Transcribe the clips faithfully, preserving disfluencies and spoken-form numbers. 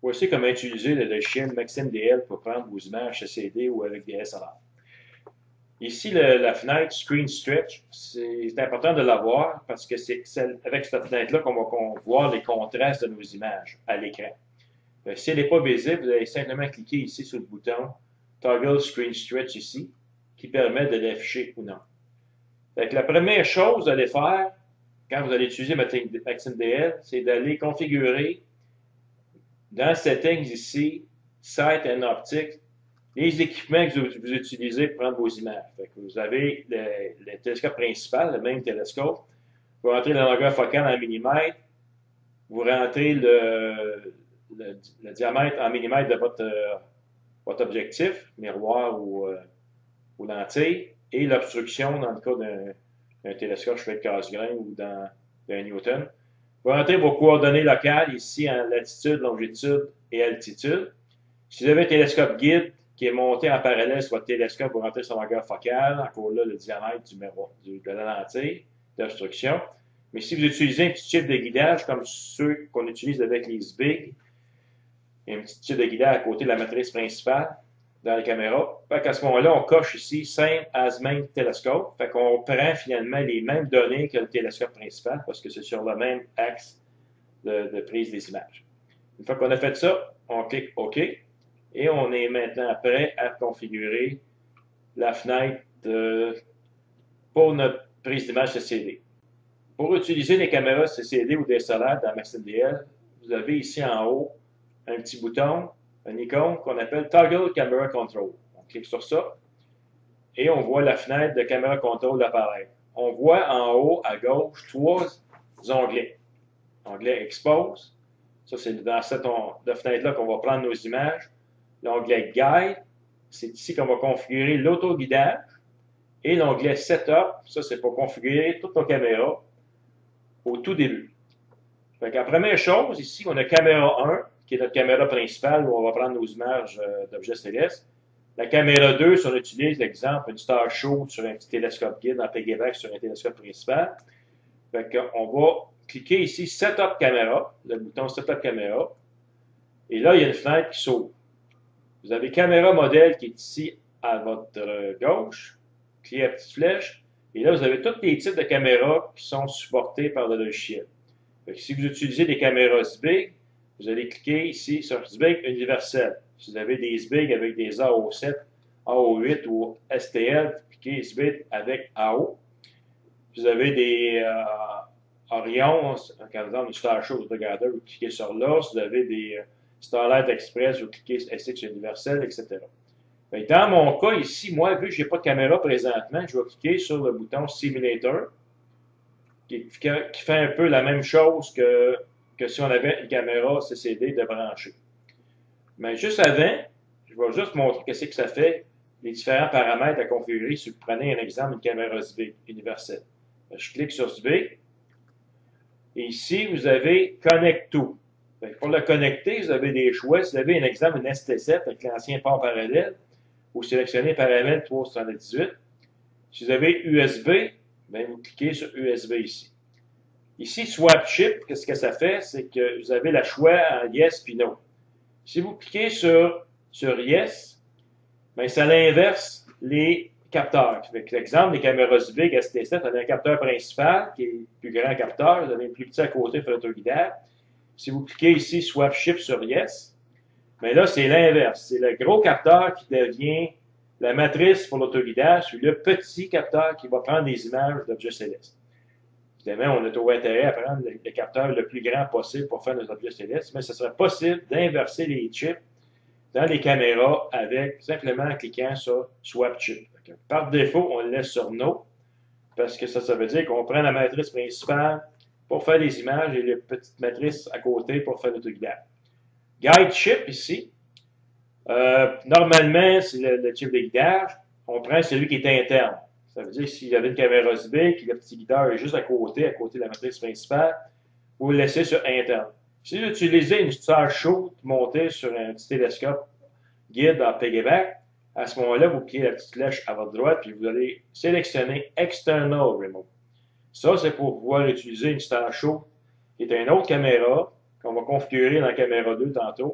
Voici comment utiliser le logiciel MaximDL pour prendre vos images C C D ou avec des S L R. Ici, le, la fenêtre Screen Stretch, c'est important de l'avoir parce que c'est avec cette fenêtre-là qu'on va qu'on voir les contrastes de nos images à l'écran. Euh, si elle n'est pas visible, vous allez simplement cliquer ici sur le bouton Toggle Screen Stretch ici, qui permet de l'afficher ou non. Donc, la première chose à aller faire quand vous allez utiliser MaximDL, c'est d'aller configurer dans Settings ici, Sight and Optics, les équipements que vous, vous utilisez pour prendre vos images. Fait que vous avez le, le télescope principal, le même télescope. Vous rentrez la longueur focale en millimètres. Vous rentrez le, le, le diamètre en millimètres de votre, euh, votre objectif, miroir ou, euh, ou lentille, et l'obstruction dans le cas d'un télescope chevet de casse-grain ou d'un Newton. Vous rentrez vos coordonnées locales ici en latitude, longitude et altitude. Si vous avez un télescope guide qui est monté en parallèle sur votre télescope, vous rentrez sa longueur focale, encore là le diamètre du miroir, du, de la lentille d'obstruction. Mais si vous utilisez un petit chip de guidage comme ceux qu'on utilise avec les S B I G, il y a un petit chip de guidage à côté de la matrice principale dans la caméra. Fait qu'à ce moment-là, on coche ici Same as Main Telescope. Fait qu'on prend finalement les mêmes données que le télescope principal parce que c'est sur le même axe de, de prise des images. Une fois qu'on a fait ça, on clique OK. Et on est maintenant prêt à configurer la fenêtre de, pour notre prise d'image C C D. Pour utiliser les caméras C C D ou D S L R dans MaximDL, vous avez ici en haut un petit bouton, une icône qu'on appelle Toggle Camera Control. On clique sur ça et on voit la fenêtre de Camera Control apparaître. On voit en haut à gauche trois onglets. Onglet Expose, ça c'est dans cette fenêtre-là qu'on va prendre nos images. L'onglet Guide, c'est ici qu'on va configurer l'auto-guidage. Et l'onglet Setup, ça c'est pour configurer toutes nos caméras au tout début. Fait que la première chose, ici, on a caméra un, qui est notre caméra principale où on va prendre nos images euh, d'objets célestes. La caméra deux, si on utilise l'exemple, une Star Show sur un petit télescope guide en piggyback sur un télescope principal. Fait qu'on va cliquer ici Setup Caméra, le bouton Setup Caméra. Et là, il y a une fenêtre qui s'ouvre. Vous avez caméra modèle qui est ici à votre gauche, cliquez à la petite flèche, et là vous avez tous les types de caméras qui sont supportés par le logiciel. Donc, si vous utilisez des caméras S B I G, vous allez cliquer ici sur S B I G universel. Si vous avez des S B I G avec des A O sept, A O huit ou S T L, cliquez S B I G avec A O. Vous avez des euh, Orion, par exemple, une Star Show, vous regardez, vous cliquez sur là. Si vous avez des Starlight Express, vous cliquez S X universel, et cetera. Dans mon cas ici, moi, vu que je n'ai pas de caméra présentement, je vais cliquer sur le bouton Simulator, qui, qui fait un peu la même chose que, que si on avait une caméra C C D de brancher. Mais juste avant, je vais juste montrer qu'est-ce que ça fait, les différents paramètres à configurer si vous prenez un exemple d'une caméra S B I G universelle. Je clique sur S B I G, et ici, vous avez Connect to. Pour le connecter, vous avez des choix. Si vous avez un exemple, une S T sept avec l'ancien port parallèle, vous sélectionnez paramètre trois cent soixante-dix-huit. Si vous avez U S B, bien, vous cliquez sur U S B ici. Ici, Swap Chip, qu'est-ce que ça fait? C'est que vous avez le choix en Yes puis No. Si vous cliquez sur, sur Yes, bien, ça inverse les capteurs. L'exemple des caméras S B I G S T sept, vous avez un capteur principal qui est le plus grand capteur, vous avez un plus petit à côté pour l'autoguidage. Si vous cliquez ici Swap Chip sur Yes, mais là, c'est l'inverse. C'est le gros capteur qui devient la matrice pour l'autoguidage, puis le petit capteur qui va prendre des images d'objets célestes. Évidemment, on a toujours intérêt à prendre le, le capteur le plus grand possible pour faire nos objets célestes, mais ce serait possible d'inverser les chips dans les caméras avec simplement en cliquant sur Swap Chip. Par défaut, on le laisse sur No, parce que ça, ça veut dire qu'on prend la matrice principale pour faire les images et la petite matrice à côté pour faire l'autoguidage. Guide Chip ici, euh, normalement, c'est le, le chip de guidage. On prend celui qui est interne. Ça veut dire que s'il y avait une caméra S B I G, que le petit guideur est juste à côté, à côté de la matrice principale, vous le laissez sur interne. Si vous utilisez une Star Show montée sur un petit télescope guide en piggyback, à ce moment-là, vous cliquez la petite flèche à votre droite, puis vous allez sélectionner External Remote. Ça, c'est pour pouvoir utiliser une Star Show qui est une autre caméra qu'on va configurer dans la caméra deux tantôt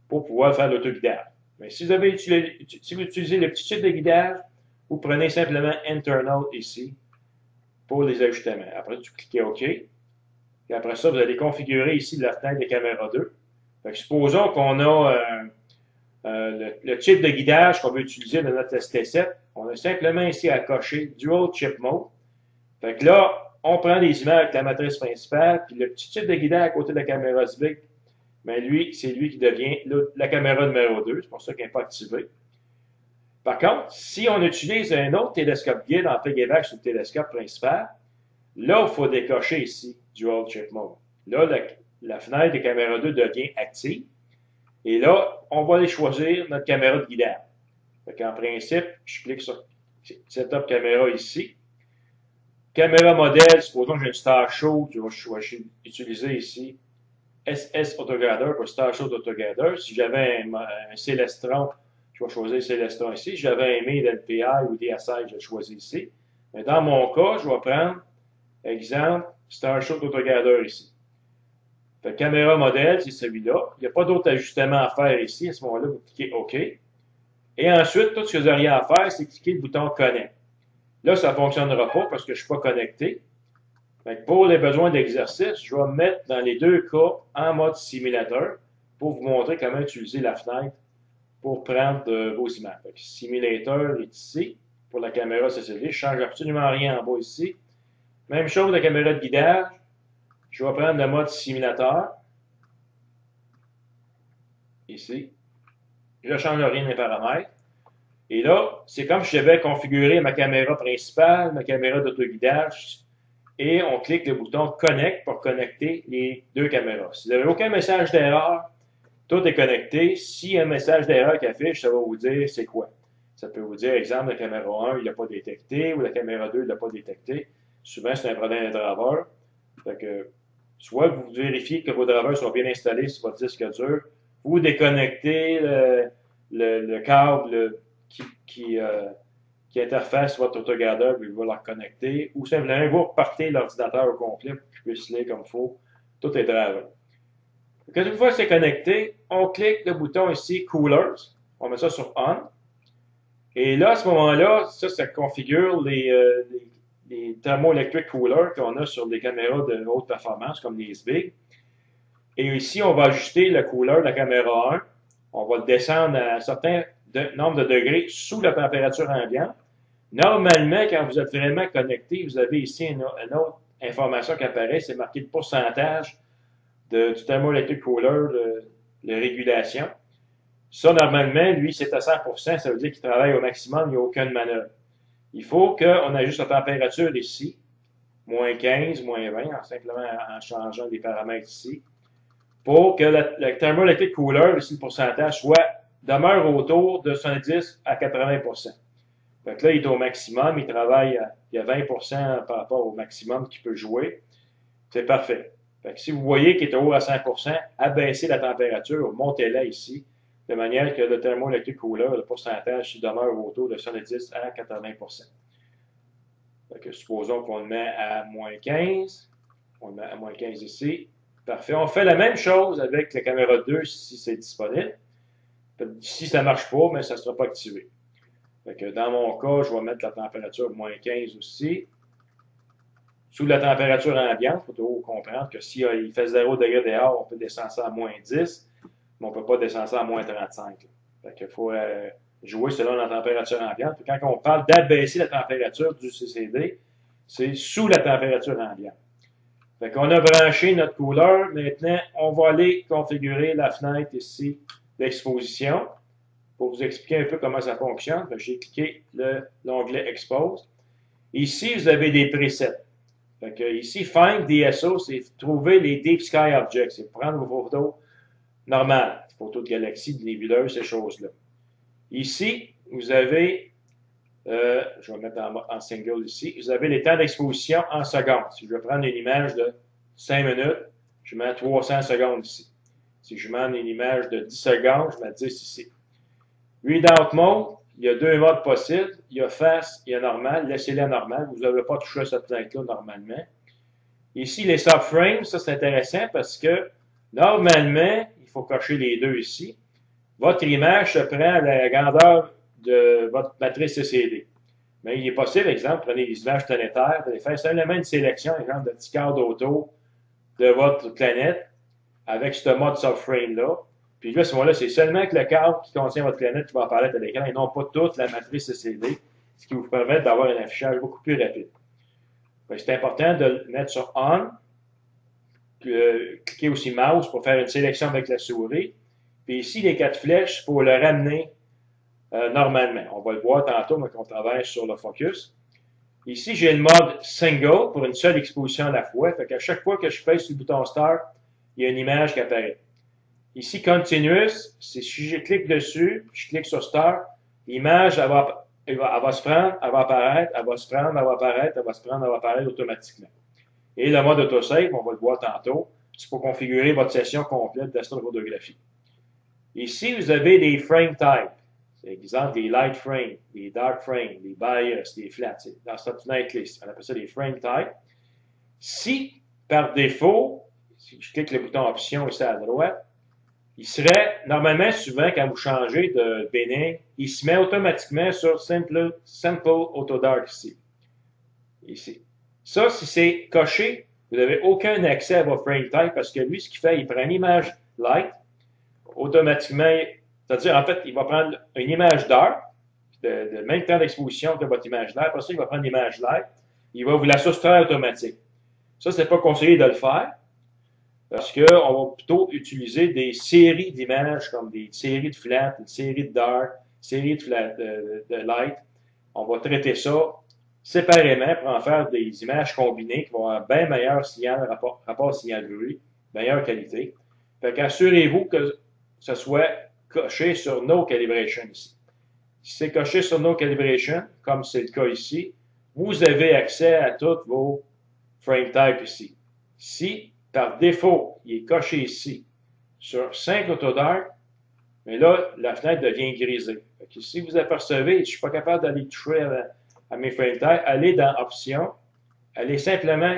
pour pouvoir faire l'autoguidage. Mais si vous, avez utilisé, si vous utilisez le petit chip de guidage, vous prenez simplement Internal ici pour les ajustements. Après, vous cliquez OK. Et après ça, vous allez configurer ici la fenêtre de caméra deux. Fait que supposons qu'on a euh, euh, le, le chip de guidage qu'on veut utiliser dans notre S T sept. On a simplement ici à cocher Dual Chip Mode. Fait que là, on prend des images avec la matrice principale, puis le petit chip de guidage à côté de la caméra S B I C, mais lui, c'est lui qui devient le, la caméra numéro deux. C'est pour ça qu'elle n'est pas activée. Par contre, si on utilise un autre télescope guide en piggyback sur le télescope principal, là, il faut décocher ici Dual Chip Mode. Là, la, la fenêtre de caméra deux devient active. Et là, on va aller choisir notre caméra de guidage. En principe, je clique sur Setup caméra ici. Caméra modèle, supposons que j'ai une Star Show, je vais utiliser ici S S Autogather pour Star Show Autogather. Si j'avais un, un Celestron, je vais choisir Celestron ici. Si j'avais un M I D L P I ou D S I, je vais choisir ici. Mais dans mon cas, je vais prendre, exemple, Star Show Autogather ici. Fait, caméra modèle, c'est celui-là. Il n'y a pas d'autre ajustement à faire ici. À ce moment-là, vous cliquez OK. Et ensuite, tout ce que vous auriez à faire, c'est cliquer le bouton Connect. Là, ça ne fonctionnera pas parce que je ne suis pas connecté. Fait, pour les besoins d'exercice, je vais me mettre dans les deux cas en mode simulateur pour vous montrer comment utiliser la fenêtre pour prendre euh, vos images. Fait, simulateur est ici pour la caméra C C D. Je ne change absolument rien en bas ici. Même chose, la caméra de guidage. Je vais prendre le mode simulateur. Ici. Je ne change rien des paramètres. Et là, c'est comme si j'avais configuré ma caméra principale, ma caméra d'autoguidage, et on clique le bouton Connect pour connecter les deux caméras. Si vous n'avez aucun message d'erreur, tout est connecté. S'il y a un message d'erreur qui affiche, ça va vous dire c'est quoi. Ça peut vous dire, exemple, la caméra un, il n'a pas détecté, ou la caméra deux, il n'a pas détecté. Souvent, c'est un problème de driver. Fait que, soit vous vérifiez que vos drivers sont bien installés sur votre disque dur, vous déconnectez le, le, le câble qui, qui, euh, qui interface votre autogadder, puis vous va le reconnecter, ou simplement vous repartez l'ordinateur au complet pour qu'il puisse lire comme il faut tous les drivers. Quand une fois que c'est connecté, on clique le bouton ici Coolers, on met ça sur On, et là, à ce moment-là, ça, ça configure les, euh, les, les thermoelectric coolers qu'on a sur des caméras de haute performance, comme les S B I C. Et ici, on va ajuster le cooler de la caméra un. On va le descendre à un certain de, nombre de degrés sous la température ambiante. Normalement, quand vous êtes vraiment connecté, vous avez ici une, une autre information qui apparaît, c'est marqué le pourcentage de, du thermoelectric cooler, de, de régulation. Ça, normalement, lui, c'est à cent pour cent, ça veut dire qu'il travaille au maximum, il n'y a aucune manœuvre. Il faut qu'on ajuste la température ici, moins quinze, moins vingt, en simplement en changeant des paramètres ici, pour que le, le thermoelectric cooler, ici le pourcentage, soit demeure autour de soixante-dix à quatre-vingts pour cent. Fait que là, il est au maximum, il travaille, à, il y a vingt pour cent par rapport au maximum qu'il peut jouer. C'est parfait. Fait que si vous voyez qu'il est haut à cent pour cent, abaissez la température, montez-la ici, de manière que le thermoelectric cooler, le pourcentage, il demeure autour de soixante-dix à quatre-vingts pour cent. Fait que supposons qu'on le met à moins quinze. On le met à moins quinze ici. Parfait. On fait la même chose avec la caméra deux si c'est disponible. Si ça ne marche pas, mais ça ne sera pas activé. Fait que dans mon cas, je vais mettre la température moins quinze aussi. Sous la température ambiante, il faut comprendre que s'il il fait zéro degré dehors, on peut descendre ça à moins dix. Mais on ne peut pas descendre ça à moins trente-cinq. Fait qu'il faut euh, jouer selon la température ambiante. Puis quand on parle d'abaisser la température du C C D, c'est sous la température ambiante. Fait qu'on a branché notre cooler. Maintenant, on va aller configurer la fenêtre ici d'exposition. Pour vous expliquer un peu comment ça fonctionne, j'ai cliqué l'onglet Expose. Ici, vous avez des presets. Fait que ici, Find D S O, c'est trouver les Deep Sky Objects. C'est prendre vos photos normales, photos de galaxies, de nébuleuses, ces choses-là. Ici, vous avez, euh, je vais mettre en, en single ici, vous avez les temps d'exposition en secondes. Si je veux prendre une image de cinq minutes, je mets trois cents secondes ici. Si je mets une image de dix secondes, je mets dix ici. Readout Mode, il y a deux modes possibles. Il y a Fast, il y a Normal. Laissez-les à Normal. Vous n'avez pas touché à cette fenêtre-là normalement. Ici, les subframes, ça c'est intéressant parce que normalement, il faut cocher les deux ici. votre image se prend à la grandeur de votre matrice C C D. Mais il est possible, exemple, prenez les images planétaires, vous allez faire simplement une sélection, exemple, de petit quart d'auto de votre planète avec ce mode subframe-là. Puis là, à ce moment-là, c'est seulement que le cadre qui contient votre planète qui va apparaître à l'écran et non pas toute la matrice C C D, ce qui vous permet d'avoir un affichage beaucoup plus rapide. C'est important de le mettre sur On. Euh, cliquez aussi mouse pour faire une sélection avec la souris. Puis ici, les quatre flèches, pour le ramener euh, normalement. On va le voir tantôt, mais qu'on travaille sur le focus. Ici, j'ai le mode Single pour une seule exposition à la fois. Fait qu'à chaque fois que je pèse sur le bouton Start, il y a une image qui apparaît. Ici, Continuous, c'est si je clique dessus, je clique sur Start, l'image, elle va, elle, va, elle va se prendre, elle va apparaître, elle va se prendre, elle va apparaître, elle va se prendre, elle va apparaître automatiquement. Et le mode Autosave, on va le voir tantôt, c'est pour configurer votre session complète d'astrophotographie. Ici, vous avez des frame types. C'est exemple des light frames, des dark frames, des bias, des flats. Dans cette fenêtre-là, on appelle ça des frame types. Si, par défaut, si je clique le bouton Option ici à droite, il serait, normalement, souvent, quand vous changez de Benning, il se met automatiquement sur Simple, Simple Auto Dark ici. Ici. Ça, si c'est coché, vous n'avez aucun accès à vos frame type parce que lui, ce qu'il fait, il prend une image light, automatiquement, c'est-à-dire, en fait, il va prendre une image dark, de, de même temps d'exposition que votre image light, après ça, il va prendre l'image light, il va vous la soustraire automatique. Ça, c'est pas conseillé de le faire parce qu'on va plutôt utiliser des séries d'images comme des séries de flat, une série de dark, une série de, flat, de, de light. On va traiter ça séparément pour en faire des images combinées qui vont avoir bien meilleur signal, rapport, rapport signal-bruit, meilleure qualité. Fait qu'assurez-vous que ce soit coché sur No Calibration ici. Si c'est coché sur No Calibration, comme c'est le cas ici, vous avez accès à tous vos frame types ici. Si, par défaut, il est coché ici sur cinq Autodark, mais là, la fenêtre devient grisée. Fait que si vous apercevez, je ne suis pas capable d'aller toucher à, à mes frame types, allez dans Options, allez simplement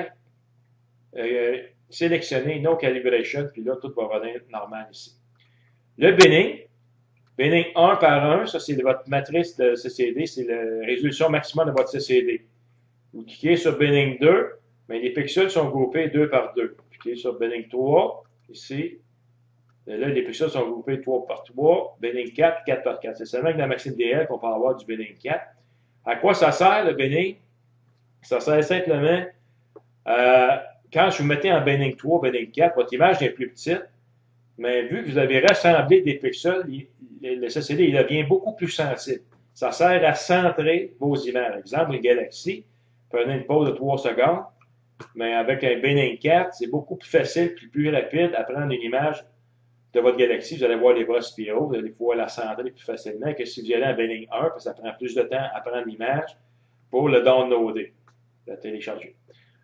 euh, sélectionner No Calibration, puis là, tout va revenir normal ici. Le Benning, Benning un par un, ça c'est votre matrice de C C D, c'est la résolution maximum de votre C C D. Vous cliquez sur Benning deux, mais les pixels sont groupés deux par deux. Vous cliquez sur Benning trois, ici. Et là, les pixels sont groupés trois par trois. Benning quatre, quatre par quatre. C'est seulement avec la Maxime D L qu'on peut avoir du Benning quatre. À quoi ça sert le Benning? Ça sert simplement, euh, quand je vous mettez en Benning trois, Benning quatre, votre image est plus petite, mais vu que vous avez rassemblé des pixels, le C C D il devient beaucoup plus sensible. Ça sert à centrer vos images. Exemple, une galaxie, prenez une pause de trois secondes, mais avec un Benning quatre, c'est beaucoup plus facile et plus rapide à prendre une image de votre galaxie. Vous allez voir les bras spiraux, vous allez pouvoir la centrer plus facilement que si vous y allez en Benning un, parce que ça prend plus de temps à prendre l'image pour le downloader, la télécharger.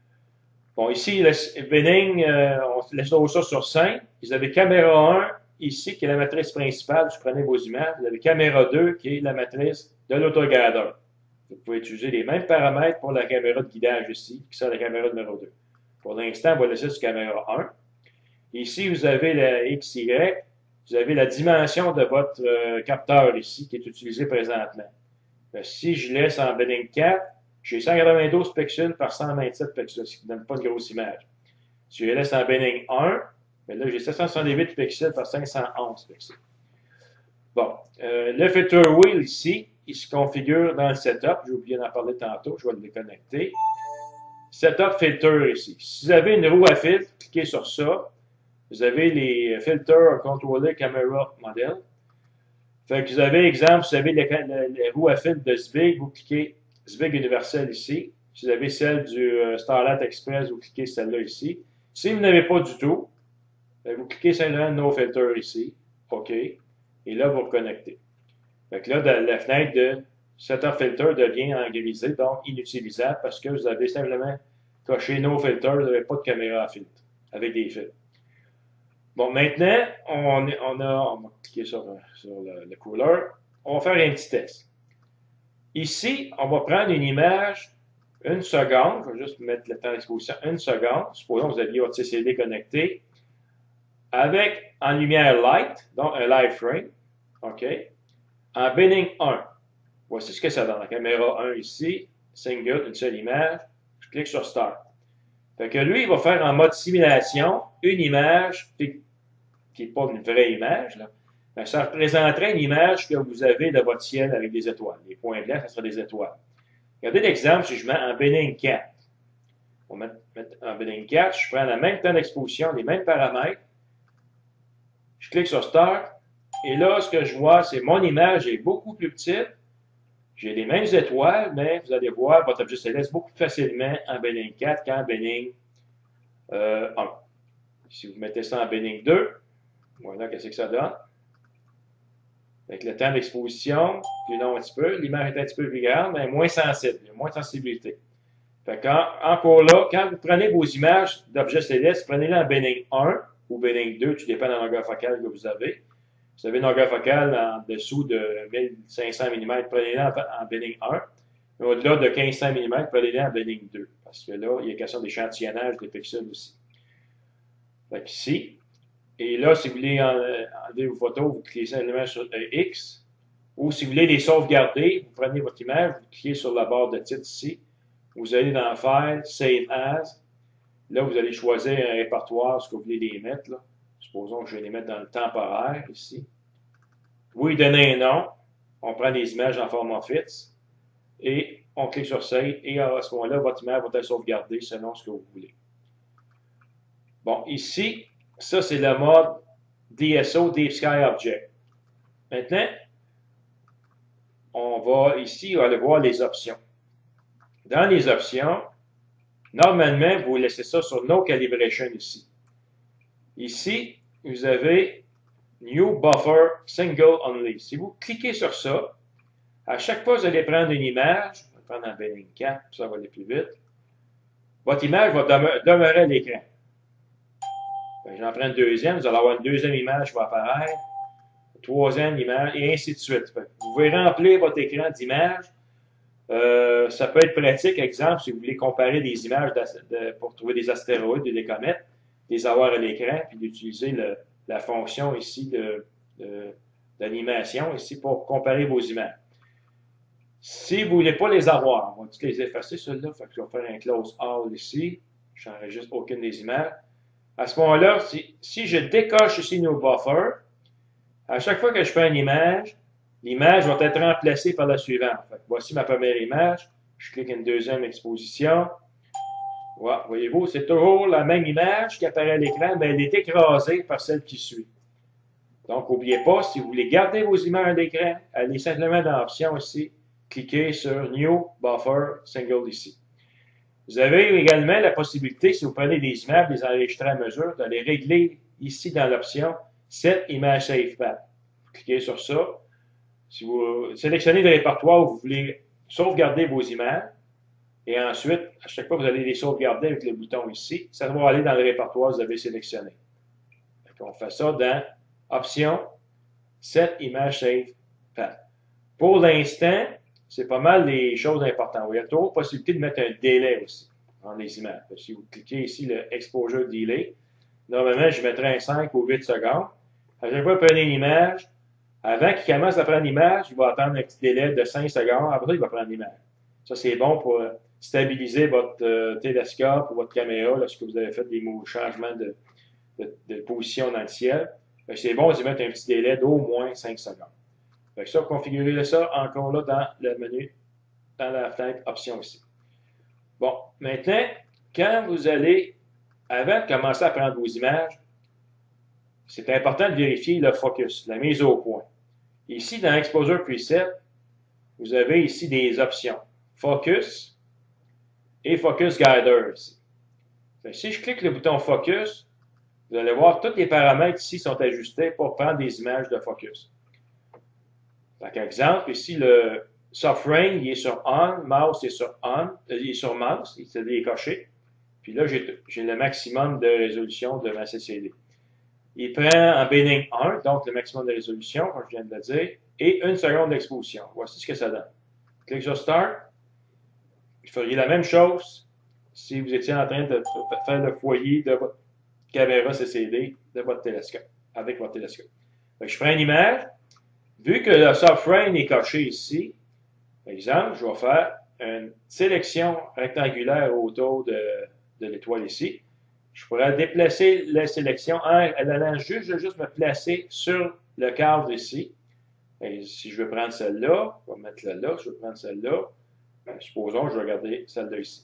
Bon, ici, le Benning, euh, on laisse ça sur cinq. Vous avez caméra un, ici, qui est la matrice principale. Vous prenez vos images. Vous avez caméra deux, qui est la matrice de l'autogradeur. Vous pouvez utiliser les mêmes paramètres pour la caméra de guidage ici, qui sert la caméra numéro deux. Pour l'instant, on va laisser sur caméra un. Ici, vous avez la X Y. Vous avez la dimension de votre euh, capteur ici, qui est utilisé présentement. Ben, si je laisse en Benning quatre, j'ai cent quatre-vingt-douze pixels par cent vingt-sept pixels, ce qui ne donne pas de grosse image. Si je laisse en Benning un, bien là, j'ai sept cent soixante-dix-huit pixels par cinq cent onze pixels. Bon, euh, le filter wheel ici, il se configure dans le setup. J'ai oublié d'en parler tantôt, je vais le déconnecter. Setup filter ici. Si vous avez une roue à filtre, cliquez sur ça. Vous avez les filters contrôler camera model. Fait que vous avez, exemple, vous avez les, les, les roues à filtre de Zvig, vous cliquez Zvig universel ici. Si vous avez celle du euh, Starlight Express, vous cliquez celle-là ici. Si vous n'avez pas du tout, vous cliquez simplement No Filter ici. OK. Et là, vous reconnectez. Fait que là, la fenêtre de Setup Filter devient en grisé, donc inutilisable parce que vous avez simplement coché No Filter, vous n'avez pas de caméra à filtre avec des filtres. Bon, maintenant, on, on, a, on va cliquer sur, sur le, le cooler. On va faire un petit test. Ici, on va prendre une image, une seconde. Je vais juste mettre le temps d'exposition, une seconde. Supposons que vous aviez votre C C D connecté avec en lumière light, donc un live frame. OK? En Benning un, voici ce que ça donne. La caméra un ici, single, une seule image. Je clique sur Start. Fait que lui, il va faire en mode simulation une image qui n'est pas une vraie image, là. Ben, ça représenterait une image que vous avez de votre ciel avec des étoiles. Les points blancs, ça sera des étoiles. Regardez l'exemple si je mets en Benning quatre. On va mettre, mettre en Benning quatre, je prends le même temps d'exposition, les mêmes paramètres. Je clique sur Start. Et là, ce que je vois, c'est mon image est beaucoup plus petite. J'ai les mêmes étoiles, mais vous allez voir votre objet céleste beaucoup plus facilement en Benning quatre qu'en Benning euh, un. Si vous mettez ça en Benning deux, voilà qu'est-ce que ça donne. Avec le temps d'exposition, plus long un petit peu, l'image est un petit peu plus grande, mais moins sensible, il y a moins de sensibilité. Fait qu'en, encore là, quand vous prenez vos images d'objets célestes, prenez-les en Benning un ou Benning deux, tout dépend de la longueur focale que vous avez. Si vous avez une longueur focale en dessous de mille cinq cents millimètres, prenez-les en, en Benning un. Mais au-delà de mille cinq cents millimètres, prenez-les en Benning deux. Parce que là, il y a question d'échantillonnage des pixels aussi. Fait qu'ici, et là, si vous voulez enlever vos photos, vous cliquez simplement sur euh, X. Ou si vous voulez les sauvegarder, vous prenez votre image, vous cliquez sur la barre de titre ici. Vous allez dans File, Save As. Là, vous allez choisir un répertoire, ce que vous voulez les mettre. Là. Supposons que je vais les mettre dans le temporaire ici. Vous lui donnez un nom. On prend des images en format fixe. Et on clique sur Save. Et à ce moment-là, votre image va être sauvegardée selon ce que vous voulez. Bon, ici, ça, c'est le mode D S O, Deep Sky Object. Maintenant, on va ici aller voir les options. Dans les options, normalement, vous laissez ça sur No Calibration ici. Ici, vous avez New Buffer Single Only. Si vous cliquez sur ça, à chaque fois que vous allez prendre une image, je vais prendre un Benning quatre, ça va aller plus vite, votre image va demeurer à l'écran. J'en prends une deuxième, vous allez avoir une deuxième image qui va apparaître, une troisième image, et ainsi de suite. Vous pouvez remplir votre écran d'images. Euh, ça peut être pratique, exemple, si vous voulez comparer des images de, pour trouver des astéroïdes et des comètes, les avoir à l'écran, puis d'utiliser la fonction ici d'animation ici pour comparer vos images. Si vous ne voulez pas les avoir, on va toutes les effacer, ceux-là. Je vais faire un close all ici. Je n'enregistre aucune des images. À ce moment-là, si, si je décoche ici nos buffers, à chaque fois que je fais une image, l'image va être remplacée par la suivante. Fait, voici ma première image. Je clique une deuxième exposition. Voilà, voyez-vous, c'est toujours la même image qui apparaît à l'écran, mais elle est écrasée par celle qui suit. Donc, n'oubliez pas, si vous voulez garder vos images à l'écran, allez simplement dans l'option ici, cliquez sur New Buffer Single ici. Vous avez également la possibilité, si vous prenez des images, des enregistrés à mesure, d'aller régler ici dans l'option Set Image Save Path. Cliquez sur ça. Si vous sélectionnez le répertoire où vous voulez sauvegarder vos images, et ensuite, à chaque fois, vous allez les sauvegarder avec le bouton ici, ça va aller dans le répertoire que vous avez sélectionné. On fait ça dans Option Set Image Save Path. Pour l'instant, c'est pas mal les choses importantes. Il y a toujours possibilité de mettre un délai aussi dans les images. Si vous cliquez ici le Exposure Delay, normalement, je mettrai un cinq ou huit secondes. À chaque fois que vous prenez une image, avant qu'il commence à prendre l'image, il va attendre un petit délai de cinq secondes. Après ça, il va prendre l'image. Ça, c'est bon pour stabiliser votre euh, télescope ou votre caméra lorsque vous avez fait des changements de, de, de position dans le ciel. C'est bon d'y mettre un petit délai d'au moins cinq secondes. Fait que ça, configurez ça encore là dans le menu, dans la fenêtre Options ici. Bon, maintenant, quand vous allez, avant de commencer à prendre vos images, c'est important de vérifier le focus, la mise au point. Ici, dans Exposure Preset, vous avez ici des options. Focus et Focus Guider ici. Fait que si je clique le bouton Focus, vous allez voir tous les paramètres ici sont ajustés pour prendre des images de focus. Par exemple, ici, le soft frame, il est sur On, mouse est sur On, il est sur mouse, il s'est décoché. Puis là, j'ai le maximum de résolution de ma C C D. Il prend en Benning un, donc le maximum de résolution, comme je viens de le dire, et une seconde d'exposition. Voici ce que ça donne. Clique sur Start. Vous feriez la même chose si vous étiez en train de faire le foyer de votre caméra C C D de votre télescope, avec votre télescope. Donc, je prends une image. Vu que le soft-frame est coché ici, par exemple, je vais faire une sélection rectangulaire autour de, de l'étoile ici. Je pourrais déplacer la sélection en allant juste, je vais juste me placer sur le cadre ici. Et si je veux prendre celle-là, je vais mettre là-là, je veux prendre celle-là. Supposons que je vais regarder celle-là ici.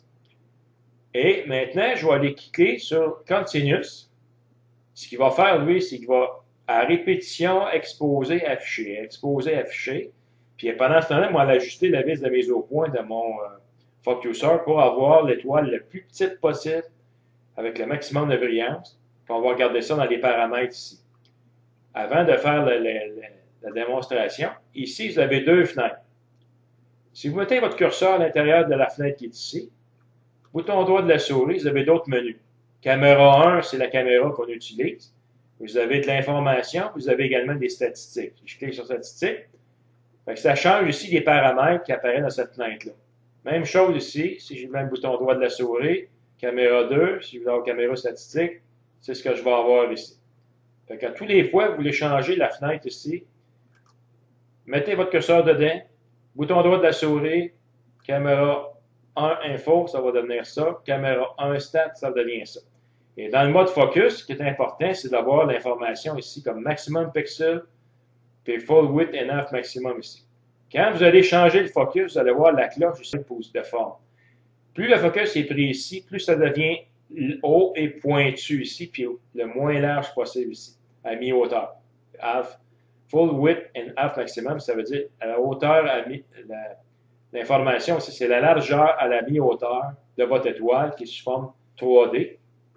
Et maintenant, je vais aller cliquer sur Continuous. Ce qu'il va faire, lui, c'est qu'il va, à répétition, exposer, afficher, exposer, afficher. Puis pendant ce temps-là, moi, ajuster la vis de mise au point de mon euh, Focuser pour avoir l'étoile la plus petite possible avec le maximum de brillance. Puis on va regarder ça dans les paramètres ici. Avant de faire le, le, le, la démonstration, ici, vous avez deux fenêtres. Si vous mettez votre curseur à l'intérieur de la fenêtre qui est ici, bouton droit de la souris, vous avez d'autres menus. Caméra un, c'est la caméra qu'on utilise. Vous avez de l'information, vous avez également des statistiques. Je clique sur statistiques. Fait que ça change ici les paramètres qui apparaissent dans cette fenêtre-là. Même chose ici, si je mets le bouton droit de la souris, caméra deux, si je veux avoir caméra statistique, c'est ce que je vais avoir ici. Fait que à tous les fois, vous voulez changer la fenêtre ici, mettez votre curseur dedans, bouton droit de la souris, caméra un info, ça va devenir ça, caméra un stat, ça devient ça. Et dans le mode focus, ce qui est important, c'est d'avoir l'information ici comme maximum pixel, puis full width and half maximum ici. Quand vous allez changer le focus, vous allez voir la cloche ici de forme. Plus le focus est précis, plus ça devient haut et pointu ici, puis le moins large possible ici, à mi-hauteur. Half, full width and half maximum, ça veut dire à la hauteur, à mi, l'information ici, c'est la largeur à la mi-hauteur de votre étoile qui est sous forme trois D.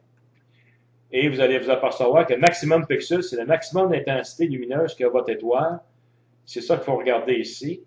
Et vous allez vous apercevoir que le maximum pixel, c'est le maximum d'intensité lumineuse qu'a votre étoile. C'est ça qu'il faut regarder ici.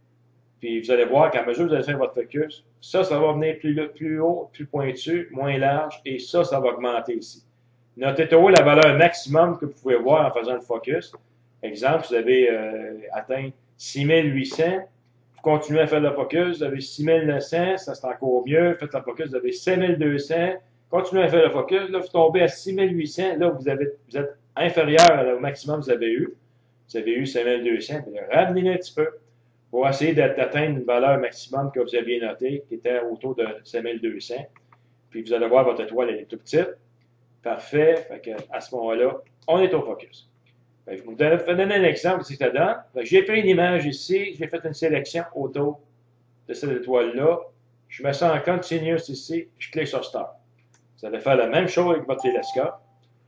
Puis vous allez voir qu'à mesure que vous allez faire votre focus, ça, ça va venir plus, plus haut, plus pointu, moins large, et ça, ça va augmenter ici. Notez toujours la valeur maximum que vous pouvez voir en faisant le focus. Exemple, vous avez euh, atteint six mille huit cents, vous continuez à faire le focus, vous avez six mille neuf cents, ça c'est encore mieux, faites le focus, vous avez sept mille deux cents, continuez à faire le focus, là vous tombez à six mille huit cents, là vous, avez, vous êtes inférieur au maximum que vous avez eu. Vous avez eu cinq mille deux cents, puis ramenez-le un petit peu pour essayer d'atteindre une valeur maximum que vous aviez notée, qui était autour de cinq mille deux cents. Puis vous allez voir, votre étoile, elle est tout petite. Parfait. Fait que, à ce moment-là, on est au focus. Fait que je vous donne un exemple ici dedans. J'ai pris une image ici, j'ai fait une sélection autour de cette étoile-là. Je mets ça en continuous ici, je clique sur Start. Vous allez faire la même chose avec votre télescope.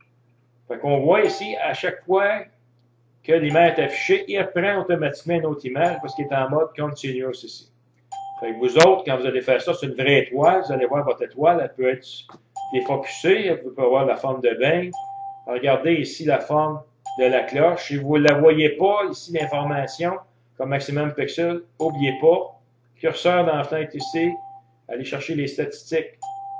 Fait qu'on voit ici, à chaque fois que l'image est affichée, il reprend automatiquement une autre image parce qu'il est en mode continuous ici. Fait que vous autres, quand vous allez faire ça sur une vraie étoile, vous allez voir votre étoile, elle peut être défocusée, elle peut avoir la forme de bain. Regardez ici la forme de la cloche. Si vous ne la voyez pas, ici l'information, comme maximum pixel, n'oubliez pas, curseur dans la fenêtre ici, allez chercher les statistiques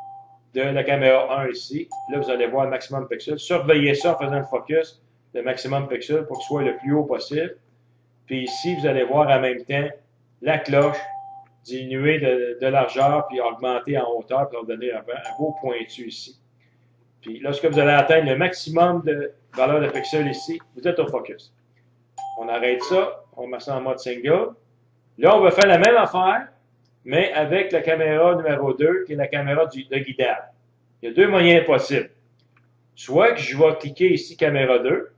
de la caméra un ici. Là, vous allez voir le maximum pixel. Surveillez ça en faisant le focus. Le maximum pixel pour qu'il soit le plus haut possible. Puis ici, vous allez voir en même temps la cloche diminuer de, de largeur puis augmenter en hauteur pour donner un, un beau pointu ici. Puis lorsque vous allez atteindre le maximum de valeur de pixels ici, vous êtes au focus. On arrête ça, on met ça en mode single. Là, on va faire la même affaire, mais avec la caméra numéro deux, qui est la caméra du, de guidage. Il y a deux moyens possibles. Soit que je vais cliquer ici caméra deux,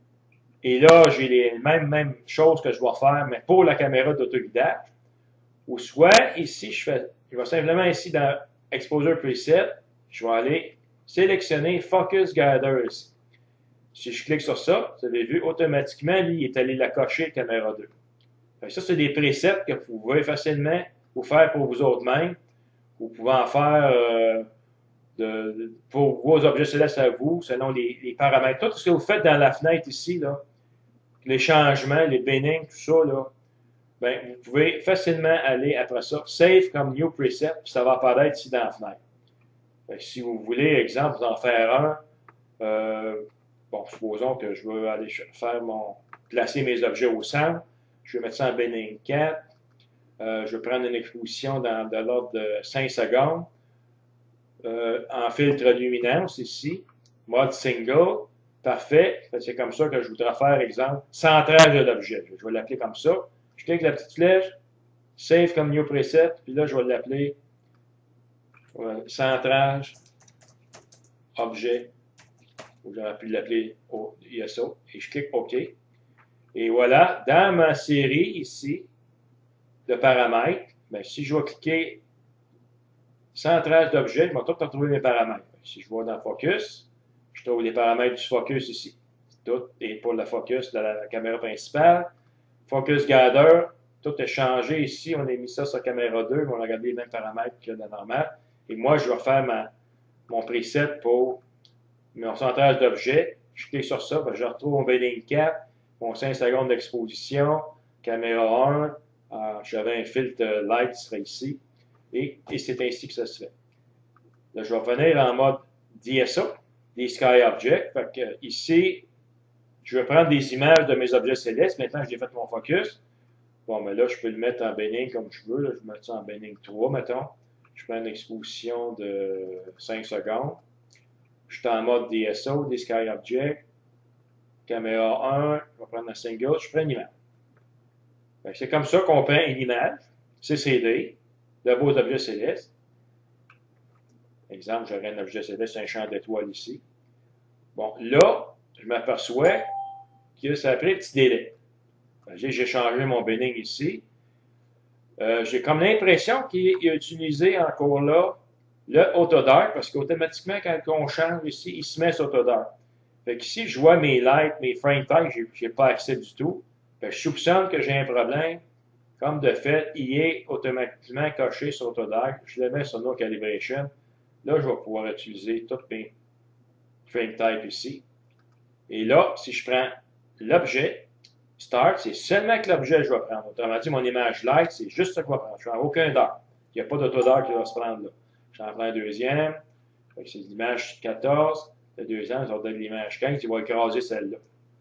et là, j'ai les mêmes, mêmes choses que je vais faire, mais pour la caméra d'autoguidage. Ou soit, ici, je fais, je vais simplement ici dans Exposure Preset, je vais aller sélectionner Focus Gather ici. Si je clique sur ça, vous avez vu, automatiquement, lui, il est allé la cocher caméra deux. Ça, c'est des presets que vous pouvez facilement vous faire pour vous autres mêmes. Vous pouvez en faire euh, de, de, pour vos objets célestes à vous, selon les, les paramètres. Tout ce que vous faites dans la fenêtre ici, là, les changements, les bindings, tout ça, là, ben, vous pouvez facilement aller après ça, Save comme New Preset, puis ça va apparaître ici dans la fenêtre. Fait que si vous voulez, exemple, vous en faire un, euh, bon, supposons que je veux aller faire mon, placer mes objets au centre, je vais mettre ça en binding quatre, euh, je vais prendre une exposition dans, de l'ordre de cinq secondes, euh, en filtre luminance ici, mode single, Parfait. C'est comme ça que je voudrais faire, exemple, centrage de l'objet. Je vais l'appeler comme ça. Je clique la petite flèche, Save comme New Preset, puis là, je vais l'appeler euh, centrage objet, ou j'aurais pu l'appeler I S O, et je clique OK. Et voilà, dans ma série ici de paramètres, bien, si je vais cliquer centrage d'objet, je vais tout retrouver mes paramètres. Si je vais dans Focus, je trouve les paramètres du Focus ici. Tout est pour le focus de la caméra principale. Focus Gather, tout est changé ici. On a mis ça sur caméra deux, mais on a regardé les mêmes paramètres que la normale. Et moi, je vais faire ma, mon preset pour mon centrage d'objet. Je clique sur ça, ben, je retrouve mon Bedding quatre, mon cinq secondes d'exposition, caméra un, euh, j'avais un filtre light qui serait ici. Et, et c'est ainsi que ça se fait. Là, je vais revenir en mode D S O, des Sky Object. Fait que, ici, je vais prendre des images de mes objets célestes. Maintenant, j'ai fait mon focus. Bon, mais là, je peux le mettre en Benning comme je veux. Là, je vais mettre ça en Benning trois, mettons. Je prends une exposition de cinq secondes. Je suis en mode D S O, des Sky Object. Caméra un, je vais prendre un single, je prends une image. C'est comme ça qu'on prend une image, C C D, de vos objets célestes. Exemple, j'aurais un objet céleste, un champ d'étoiles ici. Bon, là, je m'aperçois que ça a pris un petit délai. J'ai changé mon Benning ici. Euh, j'ai comme l'impression qu'il a utilisé encore là le Autodark, parce qu'automatiquement, quand on change ici, il se met sur Autodark. Fait qu'ici, je vois mes lights, mes frame types, je n'ai pas accès du tout. Fait que je soupçonne que j'ai un problème. Comme de fait, il est automatiquement coché sur Autodark. Je le mets sur No Calibration. Là, je vais pouvoir utiliser tous mes frame types ici. Et là, si je prends l'objet, Start, c'est seulement que l'objet que je vais prendre. Autrement dit, mon image light, c'est juste ce que je vais prendre. Je ne prends aucun dark. Il n'y a pas d'autodark qui va se prendre là. J'en prends un deuxième. C'est l'image quatorze. Le deuxième, ça va donner l'image quinze. Il va écraser celle-là.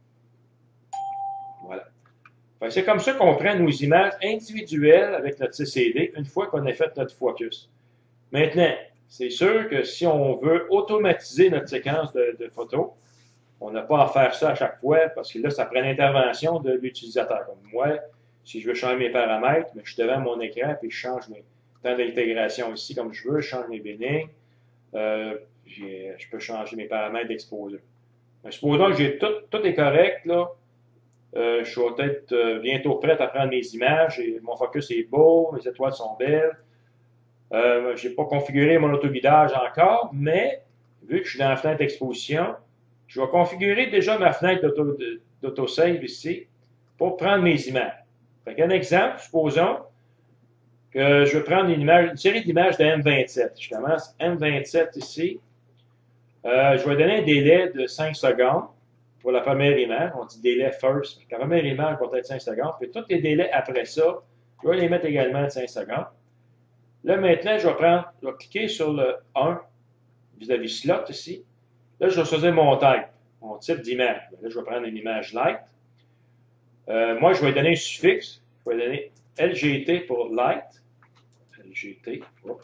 Voilà. C'est comme ça qu'on prend nos images individuelles avec notre C C D une fois qu'on a fait notre focus. Maintenant, c'est sûr que si on veut automatiser notre séquence de, de photos, on n'a pas à faire ça à chaque fois parce que là, ça prend l'intervention de l'utilisateur. Comme moi, si je veux changer mes paramètres, mais je suis devant mon écran et je change mes temps d'intégration ici comme je veux, je change mes bindings, euh, je peux changer mes paramètres d'exposure. Supposons que j'ai tout, tout est correct, là. Euh, je suis peut-être euh, bientôt prêt à prendre mes images et mon focus est beau, mes étoiles sont belles. Euh, je n'ai pas configuré mon autoguidage encore, mais vu que je suis dans la fenêtre d'exposition, je vais configurer déjà ma fenêtre d'autosave ici pour prendre mes images. Fait un exemple, supposons que je veux prendre une, image, une série d'images de M vingt-sept. Je commence M vingt-sept ici. Euh, je vais donner un délai de cinq secondes pour la première image. On dit délai first. La première image va être cinq secondes. Puis tous les délais après ça, je vais les mettre également de cinq secondes. Là, maintenant, je vais prendre, je vais cliquer sur le un vis-à-vis slot ici. Là, je vais choisir mon type, mon type d'image. Là, je vais prendre une image light. Euh, moi, je vais donner un suffixe. Je vais donner L G T pour light. L G T. Hop.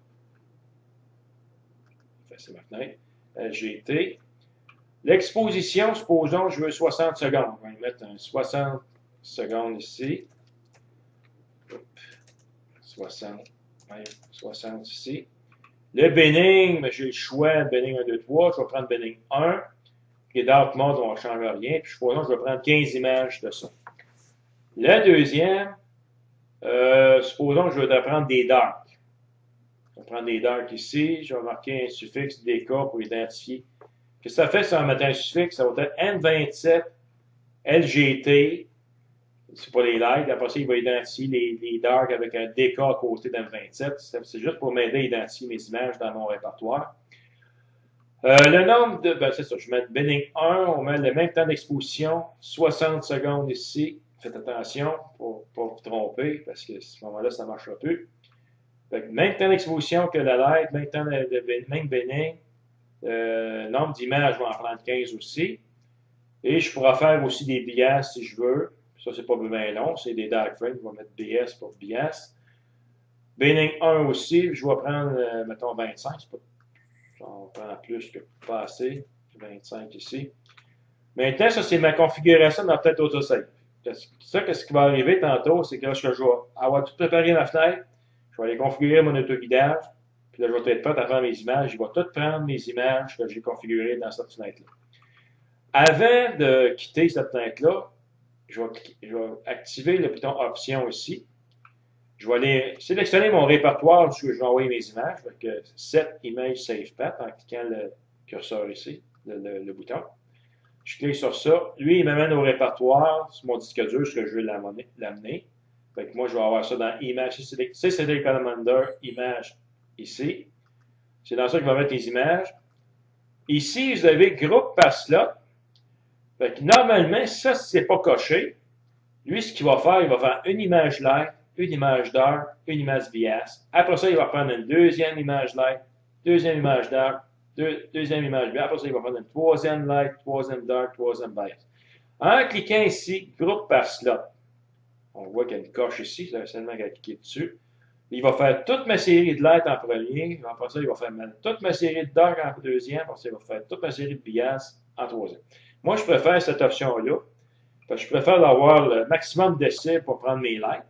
C'est maintenant. L G T. L'exposition, supposons, je veux soixante secondes. On va mettre un soixante secondes ici. Hop. soixante. soixante ici. Le Benning, j'ai le choix, Benning un, deux, trois. Je vais prendre Benning un. Et dark mode, on ne change rien. Puis, supposons que je vais prendre quinze images de ça. Le deuxième, euh, supposons que je vais prendre des darks. Je vais prendre des darks ici. Je vais marquer un suffixe D K pour identifier. Qu'est-ce que ça fait si on met un suffixe? Ça va être M vingt-sept L G T. C'est pas les lights. Après ça, il va identifier les, les darks avec un D K à côté d'M vingt-sept. C'est juste pour m'aider à identifier mes images dans mon répertoire. Euh, le nombre de... Ben, c'est ça. Je vais mettre Benning un. On met le même temps d'exposition. soixante secondes ici. Faites attention pour ne pas vous tromper parce que à ce moment-là, ça ne marchera plus. Fait que même temps d'exposition que la light, même temps de, de même Benning. Euh, nombre d'images, je vais en prendre quinze aussi. Et je pourrais faire aussi des bias si je veux. Ça, c'est pas bien long. C'est des dark frames. Je vais mettre B S pour bias. Benning un aussi. Je vais prendre, euh, mettons, vingt-cinq. Pas... J'en prends plus que pas assez. vingt-cinq ici. Maintenant, ça, c'est ma configuration dans peut-être autosave. Ça, qu'est-ce qui va arriver tantôt, c'est que lorsque je vais avoir tout préparé ma fenêtre, je vais aller configurer mon autoguidage, puis là, je vais être prêt à faire mes images. Il va tout prendre mes images que j'ai configurées dans cette fenêtre-là. Avant de quitter cette fenêtre-là, je vais, je vais activer le bouton Options ici. Je vais aller sélectionner mon répertoire où je vais envoyer mes images. Donc, Set Image Save Path en cliquant le curseur ici, le, le, le bouton. Je clique sur ça. Lui, il m'amène au répertoire sur mon disque dur, ce que je veux l'amener. Fait que moi, je vais avoir ça dans Image. C'est Select Commander, Image, ici. C'est dans ça qu'il va mettre les images. Ici, vous avez Groupe par slot. Fait que normalement, ça, si c'est pas coché, lui, ce qu'il va faire, il va faire une image light, une image dark, une image bias. Après ça, il va prendre une deuxième image light, deuxième image dark, deux, deuxième image bias. Après ça, il va prendre une troisième light, troisième dark, troisième bias. En cliquant ici, groupe par slot, on voit qu'il y a une coche ici, c'est seulement qu'à cliquer dessus. Il va faire toute ma série de light en premier. Après ça, il va faire toute ma série de dark en deuxième. Après ça, il va faire toute ma série de bias en troisième. Moi, je préfère cette option-là. Parce que je préfère avoir le maximum d'essais pour prendre mes lights.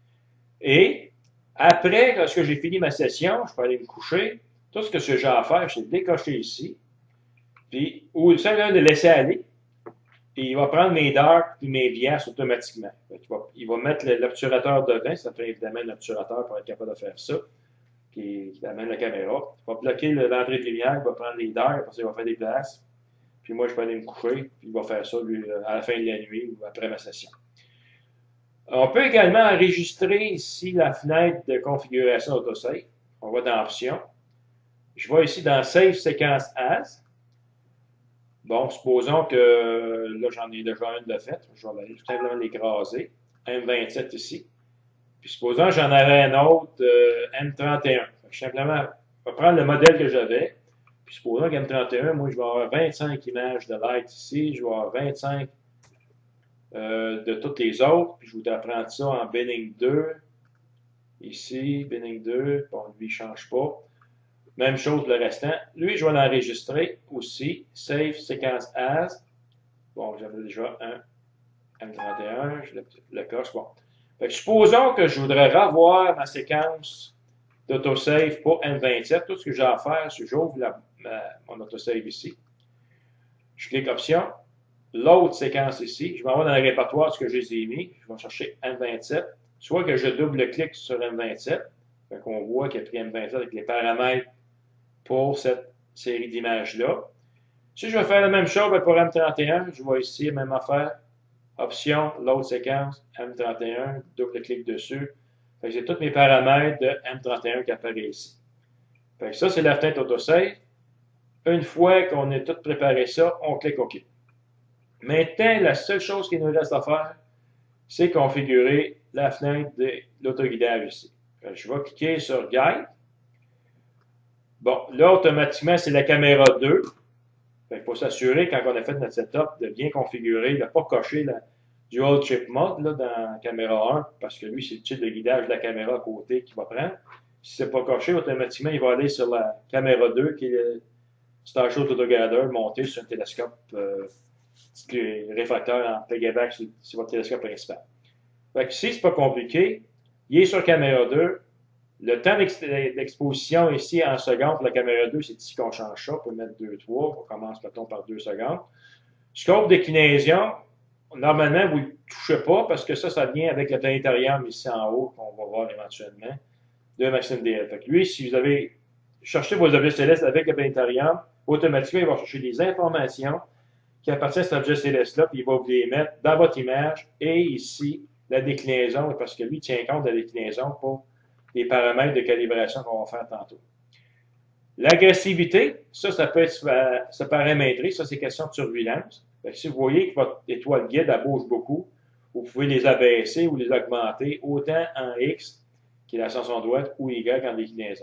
Et après, lorsque j'ai fini ma session, je peux aller me coucher. Tout ce que j'ai à faire, c'est de décocher ici. Puis, ou simplement de laisser aller. Puis, il va prendre mes darks et mes bias automatiquement. Il va, il va mettre l'obturateur devant. Ça fait évidemment l'obturateur pour être capable de faire ça. Puis, il amène la caméra. Il va bloquer l'entrée de lumière. Il va prendre les darks. Après ça, il va faire des places. Puis moi, je peux aller me coucher, puis il va faire ça lui, à la fin de la nuit ou après ma session. On peut également enregistrer ici la fenêtre de configuration autosave. On va dans Options. Je vais ici dans Save Sequence As. Bon, supposons que là, j'en ai déjà une de faite. Je vais aller tout simplement l'écraser. M vingt-sept ici. Puis supposons que j'en avais un autre, euh, M trente et un. Je vais simplement je vais prendre le modèle que j'avais. Puis supposons qu'M trente et un, moi, je vais avoir vingt-cinq images de light ici, je vais avoir vingt-cinq euh, de toutes les autres, puis je voudrais prendre ça en binning deux, ici, binning deux, bon, lui, il ne change pas. Même chose le restant. Lui, je vais l'enregistrer aussi, Save Sequence As. Bon, j'avais déjà un M trente et un, je le, le coche, bon. Fait que supposons que je voudrais revoir ma séquence d'autosave pour M vingt-sept. Tout ce que j'ai à faire, c'est que j'ouvre mon autosave ici. Je clique Option. L'autre séquence ici. Je m'en vais dans le répertoire ce que je les ai mis. Je vais chercher M vingt-sept. Soit que je double-clique sur M vingt-sept. Fait qu'on voit qu'il y a pris M vingt-sept avec les paramètres pour cette série d'images-là. Si je veux faire la même chose pour M trente et un, je vais ici, même affaire. Option, l'autre séquence, M trente et un, double-clic dessus. Fait que j'ai tous mes paramètres de M trente et un qui apparaissent ici. Fait que ça, c'est la fenêtre autosave. Une fois qu'on a tout préparé ça, on clique OK. Maintenant, la seule chose qui nous reste à faire, c'est configurer la fenêtre de l'autoguidage ici. Fait que je vais cliquer sur Guide. Bon, là, automatiquement, c'est la caméra deux. Il faut s'assurer, quand on a fait notre setup, de bien configurer, de ne pas cocher la Dual Chip Mode là, dans la caméra un, parce que lui, c'est le type de guidage de la caméra à côté qu'il va prendre. Si ce n'est pas coché, automatiquement, il va aller sur la caméra deux, qui est le Starshot Autogather monté sur un télescope euh, réfracteur en playback sur, sur votre télescope principal. Fait que si c'est pas compliqué, il est sur caméra deux. Le temps d'exposition ici en secondes pour la caméra deux, c'est ici qu'on change ça. On peut mettre deux, trois. On commence, mettons, par deux secondes. Scope déclinaison, normalement, vous ne le touchez pas parce que ça, ça vient avec le planétarium ici en haut, qu'on va voir éventuellement, de Maxime D L. Fait que lui, si vous avez cherché vos objets célestes avec le planétarium, automatiquement, il va chercher des informations qui appartiennent à cet objet céleste-là, puis il va vous les mettre dans votre image et ici, la déclinaison, parce que lui, tient compte de la déclinaison pour les paramètres de calibration qu'on va faire tantôt. L'agressivité, ça, ça peut être se paramétrer, ça, c'est question de turbulence. Fait que si vous voyez que votre étoile guide, elle bouge beaucoup, vous pouvez les abaisser ou les augmenter autant en X, qui est l'ascension droite, ou Y en déclinaison.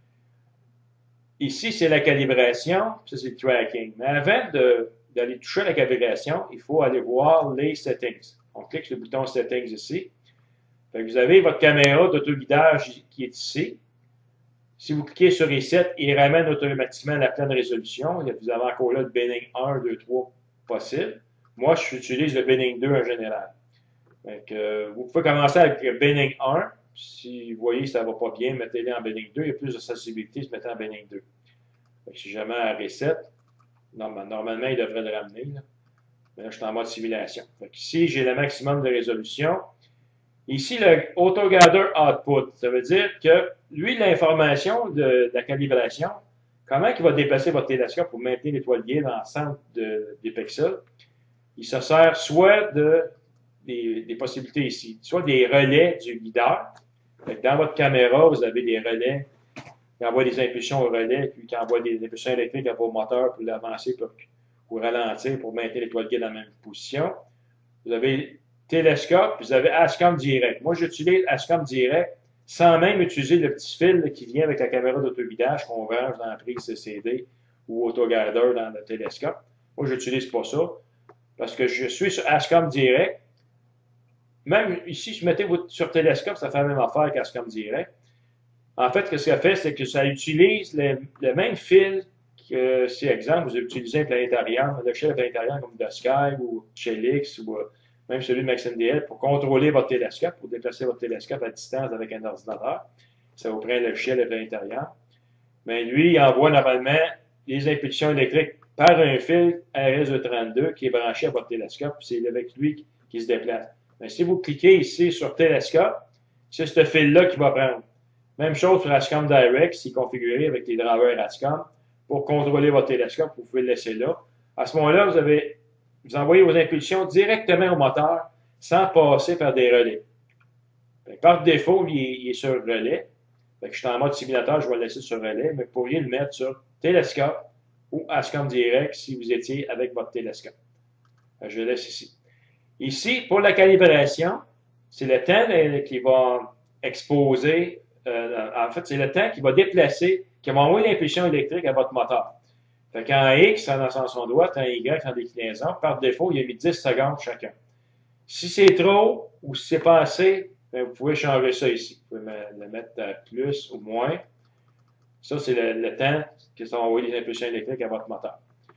Ici, c'est la calibration, ça, c'est le tracking. Mais avant d'aller toucher la calibration, il faut aller voir les settings. On clique sur le bouton Settings ici. Fait que vous avez votre caméra d'autoguidage qui est ici. Si vous cliquez sur Reset, il ramène automatiquement la pleine résolution. Vous avez encore là le binning un, deux, trois possible. Moi, j'utilise le Benning deux en général. Donc, euh, vous pouvez commencer avec le Benning un. Si vous voyez que ça ne va pas bien, mettez-le en Benning deux. Il y a plus de sensibilité, se mettez en Benning deux. Donc, si jamais à reset, normalement, il devrait le ramener. Là. Mais là, je suis en mode simulation. Donc, ici, j'ai le maximum de résolution. Ici, le AutoGather Output, ça veut dire que lui, l'information de, de la calibration, comment il va déplacer votre télescope pour maintenir l'étoile guide dans le centre de, des pixels, il se sert soit de, des, des possibilités ici, soit des relais du guideur. Dans votre caméra, vous avez des relais qui envoient des impulsions au relais, puis qui envoient des impulsions électriques à vos moteurs pour l'avancer, pour, pour ralentir, pour maintenir l'étoile guide dans la même position. Vous avez télescope, vous avez ASCOM direct. Moi, j'utilise ASCOM direct sans même utiliser le petit fil là, qui vient avec la caméra d'autoguidage qu'on branche dans la prise C C D ou AutoGather dans le télescope. Moi, je n'utilise pas ça parce que je suis sur ASCOM direct. Même ici, je mettais sur télescope, ça fait la même affaire qu'ASCOM direct. En fait, ce que ça fait, c'est que ça utilise le, le même fil que, si, exemple, vous utilisez un planétarium, le chef planétarium comme The Sky ou Chelix ou même celui de Maxim D L pour contrôler votre télescope, pour déplacer votre télescope à distance avec un ordinateur. Ça vous prend le logiciel planétarium. Mais lui, il envoie normalement les impulsions électriques par un fil R S E trente-deux qui est branché à votre télescope, c'est avec lui qui se déplace. Mais si vous cliquez ici sur télescope, c'est ce fil-là qui va prendre. Même chose sur ASCOM Direct, c'est configuré avec les drivers ASCOM. Pour contrôler votre télescope, vous pouvez le laisser là. À ce moment-là, vous avez, vous envoyez vos impulsions directement au moteur sans passer par des relais. Par défaut, il est, il est sur relais. Fait que je suis en mode simulateur, je vais le laisser sur relais, mais vous pourriez le mettre sur télescope ou ASCOM Direct si vous étiez avec votre télescope. Je le laisse ici. Ici, pour la calibration, c'est le temps qui va exposer, euh, en fait, c'est le temps qui va déplacer, qui va envoyer l'impulsion électrique à votre moteur. Fait qu'en X, dans le sens droit, en Y, en déclinaison, par défaut, il a mis dix secondes chacun. Si c'est trop ou si c'est pas assez, bien, vous pouvez changer ça ici. Vous pouvez le mettre à plus ou moins. Ça, c'est le, le temps que ça va envoyer les impulsions électriques à votre moteur.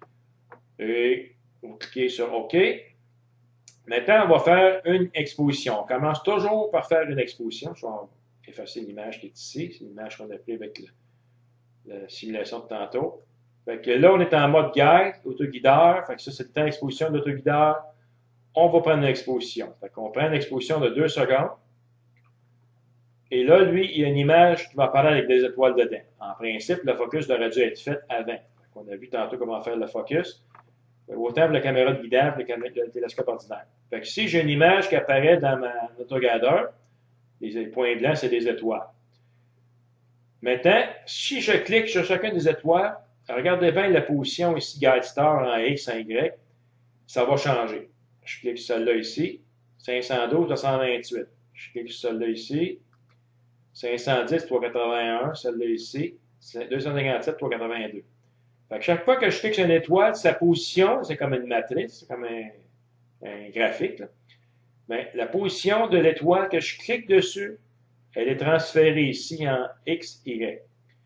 Et vous cliquez sur OK. Maintenant, on va faire une exposition. On commence toujours par faire une exposition. Je vais effacer l'image qui est ici. C'est l'image qu'on a prise avec le, la simulation de tantôt. Fait que là, on est en mode guide, autoguideur. Fait que ça, c'est le temps d'exposition de l'autoguideur. On va prendre une exposition. Fait qu'on prend une exposition de deux secondes. Et là, lui, il y a une image qui va apparaître avec des étoiles dedans. En principe, le focus aurait dû être fait avant. On a vu tantôt comment faire le focus. Autant pour la caméra de guidage que le télescope ordinaire. Fait que si j'ai une image qui apparaît dans ma AutoGather, les points blancs, c'est des étoiles. Maintenant, si je clique sur chacune des étoiles, regardez bien la position ici, Guide Star en X, en Y, ça va changer. Je clique sur celle-là ici, cinq cent douze, trois cent vingt-huit. Je clique sur celle-là ici, cinq cent dix, trois cent quatre-vingt-un, celle-là ici, deux cent cinquante-sept, trois cent quatre-vingt-deux. Fait que chaque fois que je clique sur une étoile, sa position, c'est comme une matrice, c'est comme un, un graphique. Là. Mais la position de l'étoile que je clique dessus, elle est transférée ici en X, Y.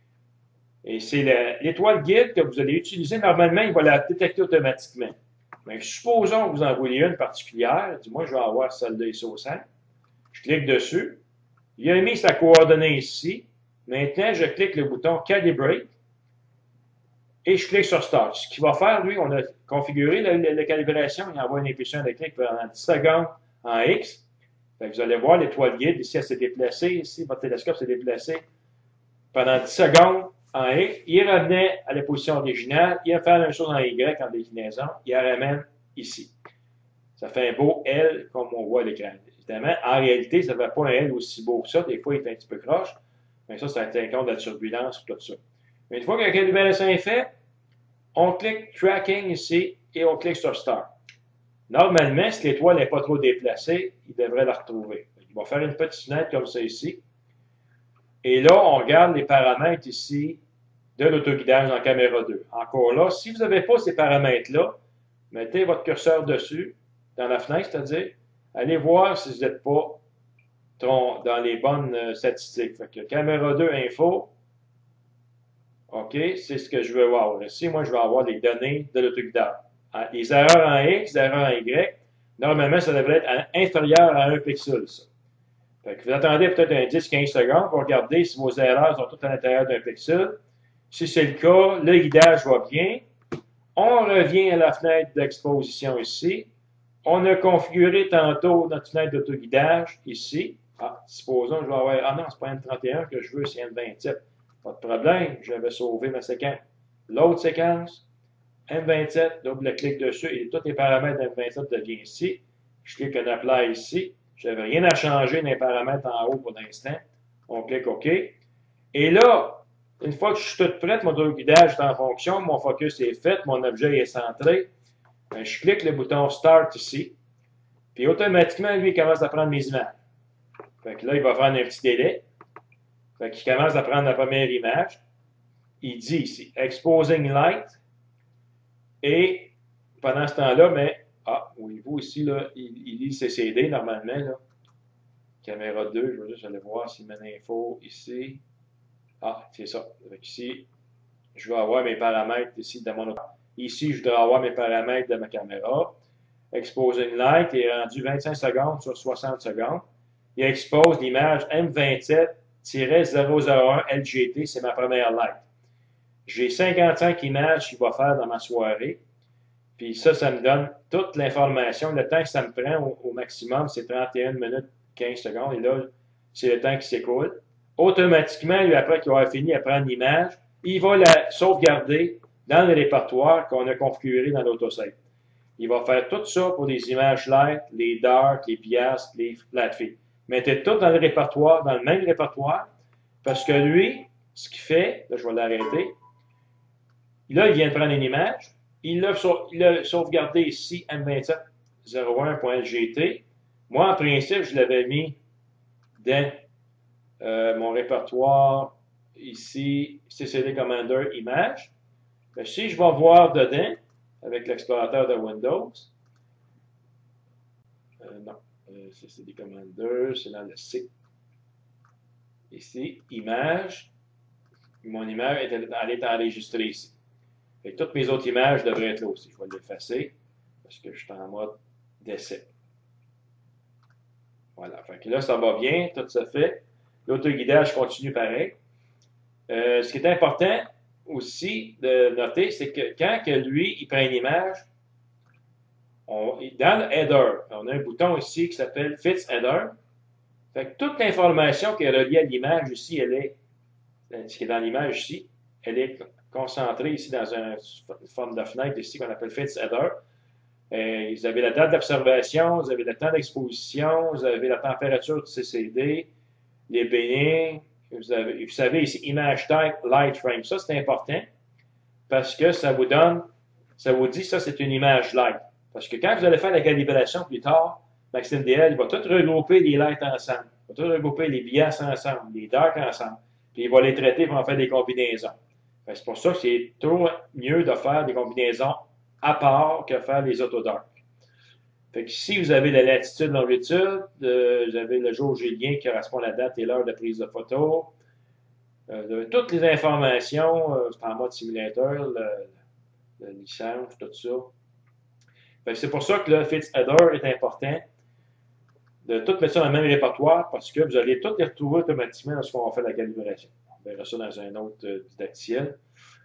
Et c'est l'étoile guide que vous allez utiliser. Normalement, il va la détecter automatiquement. Mais supposons que vous en voulez une particulière. Du moins, je vais avoir celle-là ici au centre. Je clique dessus. Il a mis sa coordonnée ici. Maintenant, je clique le bouton Calibrate. Et je clique sur Start. Ce qu'il va faire, lui, on a configuré la, la, la calibration. Il envoie une impulsion électrique pendant dix secondes en X. Fait que vous allez voir l'étoile guide. Ici, elle s'est déplacée. Ici, votre télescope s'est déplacé pendant dix secondes en X. Il revenait à la position originale. Il va faire la même chose en Y en déclinaison. Il la ramène ici. Ça fait un beau L comme on voit à l'écran. Évidemment, en réalité, ça ne fait pas un L aussi beau que ça. Des fois, il est un petit peu croche. Mais ça, ça tient compte de la turbulence et tout ça. Mais une fois que la calibration est faite, on clique Tracking ici et on clique sur Start. Normalement, si l'étoile n'est pas trop déplacée, il devrait la retrouver. Il va faire une petite fenêtre comme ça ici. Et là, on regarde les paramètres ici de l'autoguidage en caméra deux. Encore là, si vous n'avez pas ces paramètres-là, mettez votre curseur dessus, dans la fenêtre, c'est-à-dire, allez voir si vous n'êtes pas dans les bonnes statistiques. Fait que caméra deux info, OK, c'est ce que je veux voir. Ici, moi, je vais avoir les données de l'autoguidage. les erreurs en X, les erreurs en Y, normalement, ça devrait être inférieur à un pixel, ça. Fait que vous attendez peut-être un dix à quinze secondes pour regarder si vos erreurs sont toutes à l'intérieur d'un pixel. Si c'est le cas, le guidage va bien. On revient à la fenêtre d'exposition ici. On a configuré tantôt notre fenêtre d'autoguidage ici. Ah, supposons que je vais avoir... Ah non, c'est pas M trente et un que je veux, c'est M vingt-sept. Pas de problème, j'avais sauvé ma séquence. L'autre séquence, M vingt-sept, double-clic dessus et tous les paramètres M vingt-sept deviennent ici. Je clique en Apply ici. Je n'avais rien à changer dans les paramètres en haut pour l'instant. On clique OK. Et là, une fois que je suis toute prête, mon autoguidage est en fonction, mon focus est fait, mon objet est centré. Ben, je clique le bouton Start ici. Puis automatiquement, lui, il commence à prendre mes images. Fait que là, il va prendre un petit délai. Fait qu'il commence à prendre la première image. Il dit ici, Exposing Light. Et pendant ce temps-là, mais, ah, voyez-vous ici, là, il, il lit C C D normalement, là. Caméra deux, je vais juste aller voir s'il met l'info ici. Ah, c'est ça. Donc ici, je vais avoir mes paramètres ici de mon auto. Ici, je dois avoir mes paramètres de ma caméra. Exposing Light est rendu vingt-cinq secondes sur soixante secondes. Il expose l'image M vingt-sept zéro zéro un L G T, c'est ma première light. J'ai cinquante-cinq images qu'il va faire dans ma soirée. Puis ça, ça me donne toute l'information. Le temps que ça me prend au, au maximum, c'est trente et une minutes quinze secondes. Et là, c'est le temps qui s'écoule. Automatiquement, lui, après qu'il aura fini à prendre l'image, il va la sauvegarder dans le répertoire qu'on a configuré dans l'autosave. Il va faire tout ça pour les images light, les dark, les piastres, les flat feed. Mettez tout dans le répertoire, dans le même répertoire, parce que lui, ce qu'il fait, là, je vais l'arrêter. Là, il vient de prendre une image. Il l'a sauvegardé ici, M vingt-sept zéro un point L G T. Moi, en principe, je l'avais mis dans euh, mon répertoire ici, C C D Commander Image. Ben, si je vais voir dedans, avec l'explorateur de Windows, euh, non, euh, C C D Commander, c'est dans le C. Ici, Image. Mon image, elle est enregistrée ici. Et toutes mes autres images devraient être là aussi. Je vais l'effacer parce que je suis en mode d'essai. Voilà. Fait que là, ça va bien, tout se fait. L'autoguidage continue pareil. Euh, ce qui est important aussi de noter, c'est que quand que lui, il prend une image, on, dans le header, on a un bouton ici qui s'appelle Fits Header. Fait que toute l'information qui est reliée à l'image ici, elle est, ce qui est dans l'image ici, elle est concentré ici dans une forme de fenêtre ici qu'on appelle Fits Header. Euh, vous avez la date d'observation, vous avez le temps d'exposition, vous avez la température du C C D, les baignings, vous, avez, vous savez ici Image Type, Light Frame. Ça, c'est important parce que ça vous donne, ça vous dit ça, c'est une image light. Parce que quand vous allez faire la calibration plus tard, Maxime D L, il va tout regrouper les lights ensemble. Il va tout regrouper les bias ensemble, les dark ensemble. Puis il va les traiter pour en faire des combinaisons. C'est pour ça que c'est toujours mieux de faire des combinaisons à part que faire les autodark. Fait que si vous avez la latitude, longitude, euh, vous avez le jour julien qui correspond à la date et l'heure de prise de photo, euh, toutes les informations, euh, c'est en mode simulateur, la licence, tout ça. Fait que c'est pour ça que le Fits Header est important de tout mettre ça dans le même répertoire parce que vous allez tout les retrouver automatiquement lorsqu'on va faire la calibration. On verra ça dans un autre euh, didacticiel.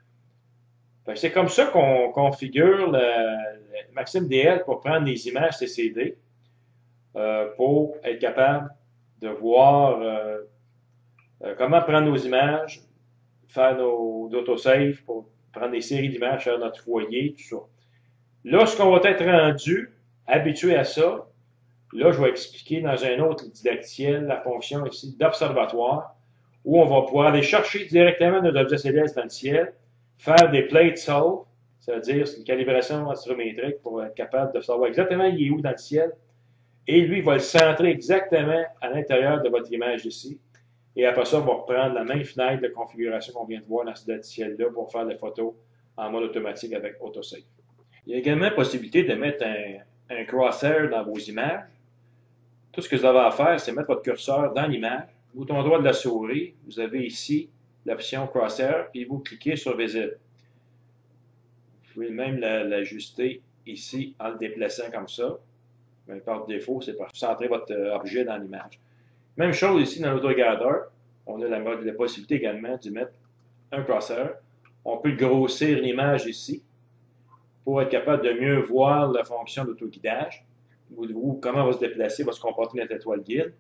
C'est comme ça qu'on configure le, le Maxime D L pour prendre des images C C D euh, pour être capable de voir euh, euh, comment prendre nos images, faire nos autosave pour prendre des séries d'images, faire notre foyer, tout ça. Lorsqu'on va être rendu habitué à ça, là, je vais expliquer dans un autre didacticiel la fonction ici d'observatoire où on va pouvoir aller chercher directement notre objet céleste dans le ciel, faire des plate solve, c'est-à-dire une calibration astrométrique pour être capable de savoir exactement il est où dans le ciel. Et lui, il va le centrer exactement à l'intérieur de votre image ici. Et après ça, on va reprendre la même fenêtre de configuration qu'on vient de voir dans ce didacticiel-là pour faire des photos en mode automatique avec Autosave. Il y a également la possibilité de mettre un, un crosshair dans vos images. Tout ce que vous avez à faire, c'est mettre votre curseur dans l'image. Bouton droit de la souris, vous avez ici l'option Crosshair, puis vous cliquez sur Visible. Vous pouvez même l'ajuster ici en le déplaçant comme ça. Mais par défaut, c'est pour centrer votre euh, objet dans l'image. Même chose ici dans l'AutoGather. On a la, la possibilité également d'y mettre un curseur. On peut grossir l'image ici pour être capable de mieux voir la fonction d'autoguidage ou, ou comment va se déplacer, va se comporter notre étoile guide.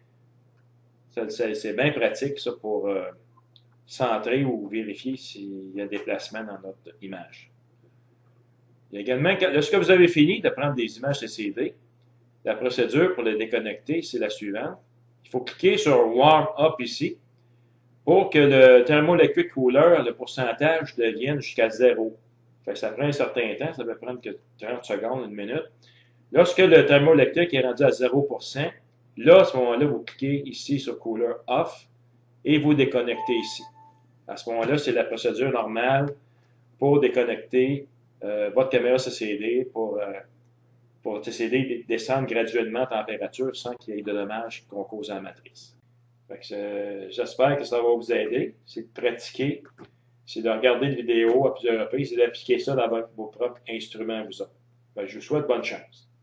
C'est bien pratique ça pour euh, centrer ou vérifier s'il y a des déplacements dans notre image. Il y a également, lorsque vous avez fini de prendre des images C C D, la procédure pour les déconnecter, c'est la suivante. Il faut cliquer sur Warm Up ici pour que le thermoelectric cooler, le pourcentage devienne jusqu'à zéro. Fait que ça prend un certain temps, ça peut prendre que trente secondes, une minute. Lorsque le thermoélectrique est rendu à zéro pour cent, là, à ce moment-là, vous cliquez ici sur Cooler Off et vous déconnectez ici. À ce moment-là, c'est la procédure normale pour déconnecter euh, votre caméra C C D pour, euh, pour C C D descendre graduellement en température sans qu'il y ait de dommages qu'on cause à la matrice. Euh, J'espère que ça va vous aider. C'est de pratiquer, c'est de regarder des vidéos à plusieurs reprises et d'appliquer ça dans vos propres instruments vous autres. Je vous souhaite bonne chance.